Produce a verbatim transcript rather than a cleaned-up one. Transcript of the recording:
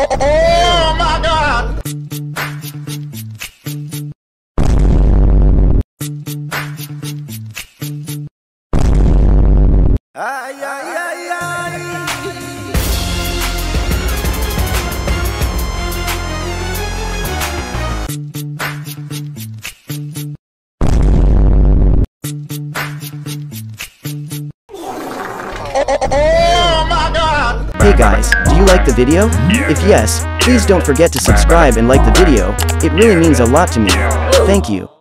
Oh my God! Ay, ay, ay, ay. Oh my God! Hey guys, do you like the video? If yes, please don't forget to subscribe and like the video. It really means a lot to me. Thank you.